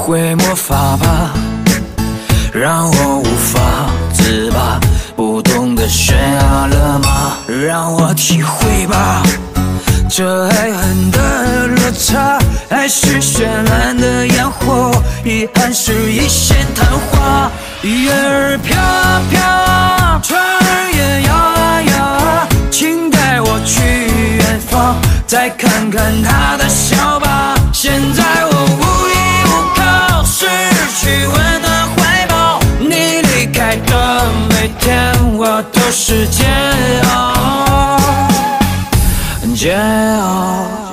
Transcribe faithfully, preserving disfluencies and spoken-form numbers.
会魔法吧，让我无法自拔。不懂得悬崖勒马，让我体会吧。这爱恨的落差，爱是绚烂的烟火，遗憾是一线昙花。月儿飘飘，船儿也摇摇，请带我去远方，再看看他的笑吧。现在我无依无靠，失去温暖怀抱，你离开的每天，我都是煎熬，煎熬。